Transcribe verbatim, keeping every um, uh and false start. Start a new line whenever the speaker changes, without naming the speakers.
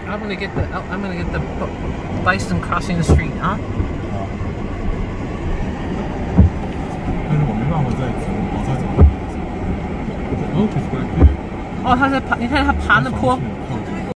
I'm gonna get the I'm gonna get the bison crossing the street 啊。
但是我没办法再走，往再走。哦，可是过来。哦，
他在爬，你看他爬那坡。